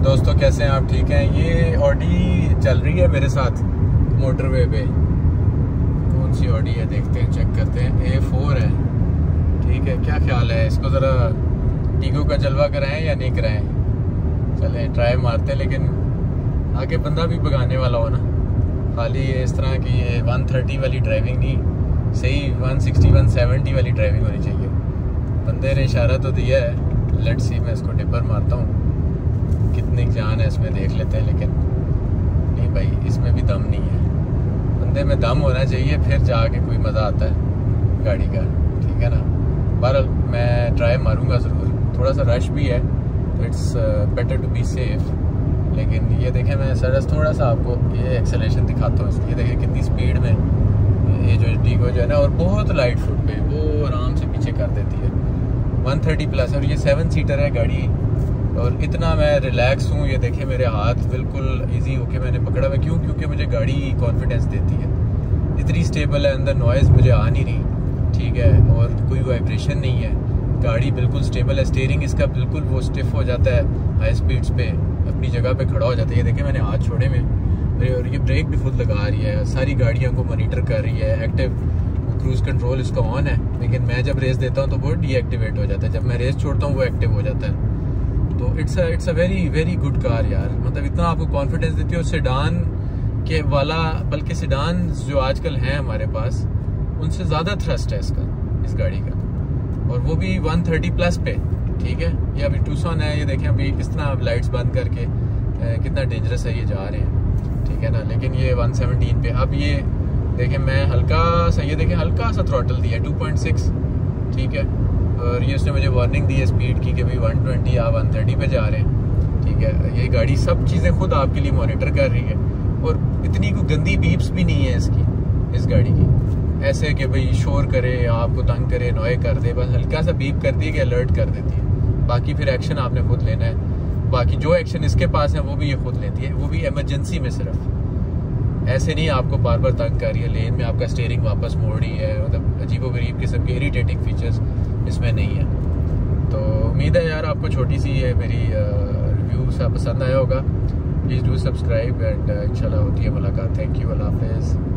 दोस्तों, कैसे हैं आप? ठीक हैं? ये ऑडी चल रही है मेरे साथ मोटरवे पे। कौन सी ऑडी है देखते हैं, चेक करते हैं। A4 है, ठीक है। क्या ख्याल है, इसको ज़रा टीगो का जलवा कराएं या नहीं कराएं? चले ट्राई मारते हैं, लेकिन आगे बंदा भी भगाने वाला हो ना। खाली इस तरह की ये 130 वाली ड्राइविंग नहीं, सही 160 170 वाली ड्राइविंग होनी चाहिए। बंदे ने इशारा तो दिया है, लेट्स सी। मैं इसको टिपर मारता हूँ, कितनी जान है इसमें देख लेते हैं। लेकिन नहीं भाई, इसमें भी दम नहीं है। बंदे में दम होना चाहिए, फिर जाके कोई मज़ा आता है गाड़ी का, ठीक है ना। बहरहाल मैं ट्राई मारूंगा ज़रूर। थोड़ा सा रश भी है, तो it's better to be safe. लेकिन ये देखें, मैं सर थोड़ा सा आपको ये एक्सेलेरेशन दिखाता हूँ। ये देखें कितनी स्पीड में ये जो टीगो जो है ना, और बहुत लाइट फुट पे वो आराम से पीछे कर देती है। 130 प्लस, और ये 7 सीटर है गाड़ी। और इतना मैं रिलैक्स हूँ। ये देखें मेरे हाथ बिल्कुल इजी होके मैंने पकड़ा हुआ। क्यों? क्योंकि मुझे गाड़ी कॉन्फिडेंस देती है, इतनी स्टेबल है, अंदर नॉइज़ मुझे आ नहीं रही, ठीक है। और कोई वाइब्रेशन नहीं है, गाड़ी बिल्कुल स्टेबल है। स्टीयरिंग इसका बिल्कुल वो स्टिफ हो जाता है, हाई स्पीड्स पे अपनी जगह पे खड़ा हो जाता है। ये देखें मैंने हाथ छोड़े में, और ये ब्रेक भी खुद लगा रही है, सारी गाड़ियों को मॉनिटर कर रही है। एक्टिव क्रूज़ कंट्रोल इसका ऑन है, लेकिन मैं जब रेस देता हूँ तो वो डीएक्टिवेट हो जाता है। जब मैं रेस छोड़ता हूँ वो एक्टिव हो जाता है। तो it's a very very good car यार। मतलब इतना आपको कॉन्फिडेंस देती है सेडान के वाला, बल्कि सेडान जो आजकल हैं हमारे पास, उनसे ज़्यादा थ्रस्ट है इस गाड़ी का। और वो भी 130 प्लस पे, ठीक है। ये अभी टूसन है, ये देखें अभी किस तरह लाइट्स बंद करके कितना डेंजरस है ये जा रहे हैं, ठीक है ना। लेकिन ये 117 पे। अब ये देखें मैं हल्का सा, ये देखें हल्का सा थ्रॉटल दिया 2.6, ठीक है। और ये उसने मुझे वार्निंग दी है स्पीड की कि भाई 120 या 130 पे जा रहे हैं, ठीक है। ये गाड़ी सब चीज़ें खुद आपके लिए मॉनिटर कर रही है। और इतनी कोई गंदी बीप्स भी नहीं है इस गाड़ी की, ऐसे कि भाई शोर करे, आपको तंग करे, नॉय कर दे। बस हल्का सा बीप करती है कि अलर्ट कर देती है। बाकी फिर एक्शन आपने खुद लेना है। बाकी जो एक्शन इसके पास है वो भी ये खुद लेती है, वो भी इमरजेंसी में सिर्फ। ऐसे नहीं आपको बार बार तंग कर रही है, लेन में आपका स्टीयरिंग वापस मोड़ रही है। मतलब अजीबोगरीब किस्म के इरिटेटिंग फीचर्स इसमें नहीं है। तो उम्मीद है यार आपको छोटी सी ये मेरी रिव्यू सा पसंद आया होगा। प्लीज़ डू सब्सक्राइब, एंड इंशाल्लाह होती है मुलाकात। थैंक यू, अल्लाह हाफ़िज़।